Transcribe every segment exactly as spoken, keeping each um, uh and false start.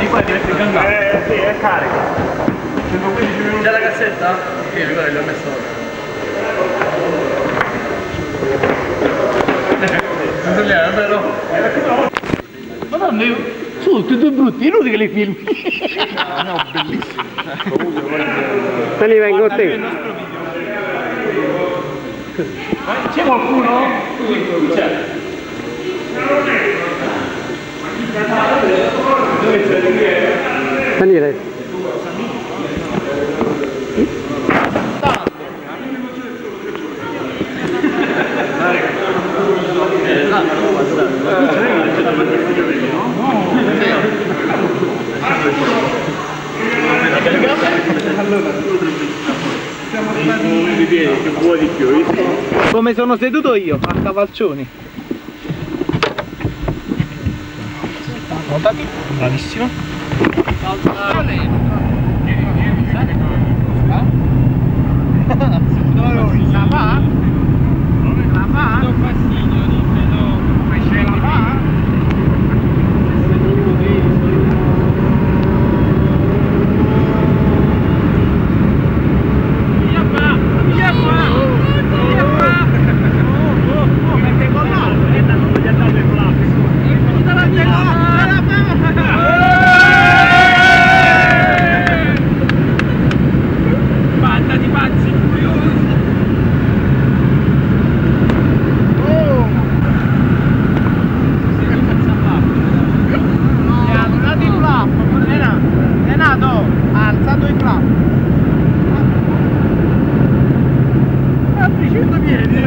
qua deve essere cantato. Eh sì, è carico. centoquindici minuti. C'è la cassetta? Sì, guarda, l'ho messo ora. È vero? Madonna, io... Sono tutti due brutti, inutile che li filmi. No, no, bellissimo. Dani, vengo a te. C'è qualcuno? C'è. Daniele. Che vuoi di più? Come sono seduto io, a cavalcioni. Montati. Bravissimo. La va? La va? Do fastidio, dimmelo. Ma ce la va? Via qua! Via qua! Via qua! Oh, mette con l'altro! È andato, gli ha dato il flap! Tutta la via! Banda di pazzi curiosi! Ha alzato il flap. Apri cento piedi.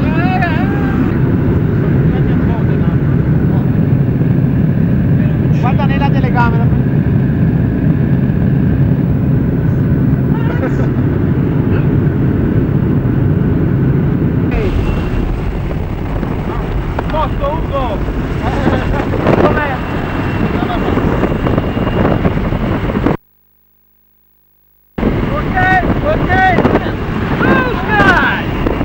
Guarda nella telecamera. Posto Ugo. Com'è? Ok, ok. Blue sky.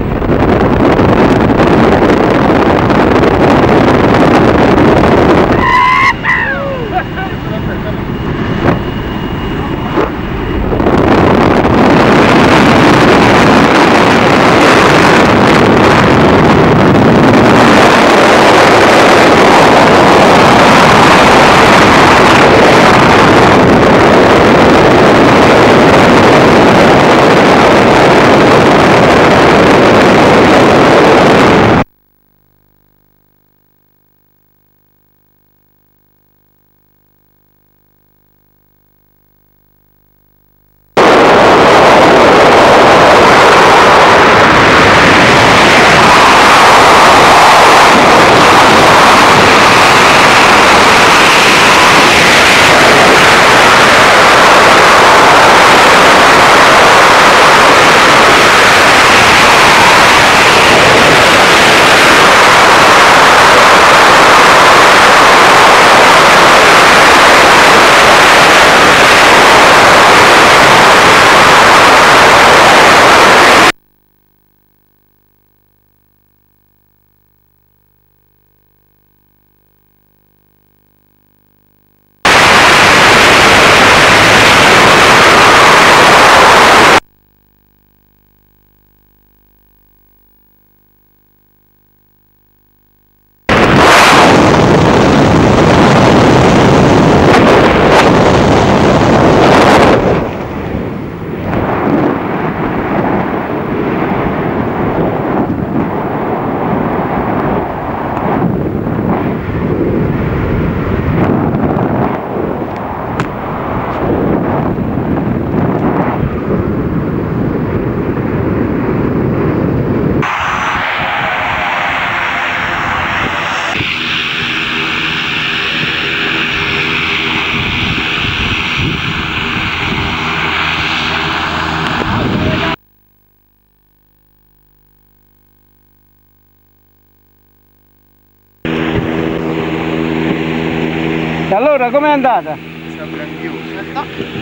Allora, com'è andata? Sta grandioso.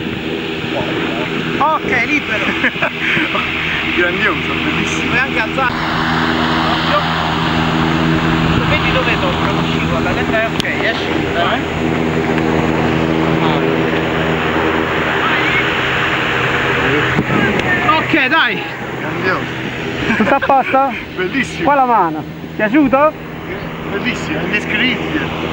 Ok, libero. Grandioso, bellissimo. Puoi anche alzare. Vedi dove tocca, non scivola. Ok, esci. Eh? Che dai! Grandioso. Tutto a posto? Bellissimo. Qua la mano. Piaciuto? Bellissimo, indescrivibile.